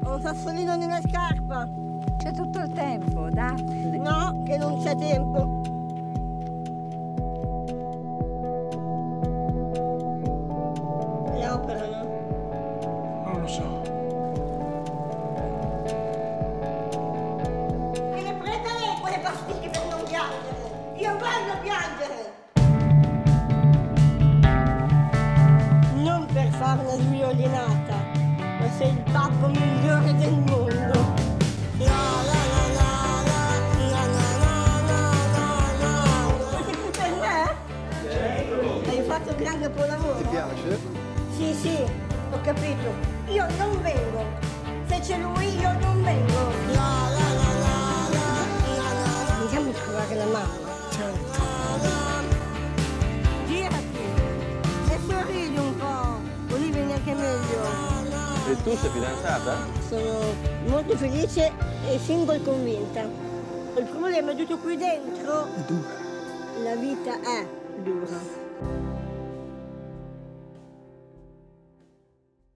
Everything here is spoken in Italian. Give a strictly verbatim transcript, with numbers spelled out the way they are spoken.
Ho un sassolino nella scarpa. C'è tutto il tempo, Daphne. No, che non c'è tempo. Le operano? Non lo so. Me le prenda lei quelle pasticche per non piangere. Io voglio piangere. Non per fare una sviolinata, ma sei il babbo migliore del mondo. La la la la la, la la la la la. Siete qui per me? Certo. Hai fatto un grande capolavoro. Ti piace? Sì, sì, ho capito. Io non vengo. Se c'è lui io non vengo. La la la la la, la la la. Andiamo a trovare la mamma. Certo. Girati e sorridi un po', così viene anche meglio. E tu sei fidanzata? Sono molto felice e single convinta. Il problema è tutto qui dentro. È dura. La vita è dura.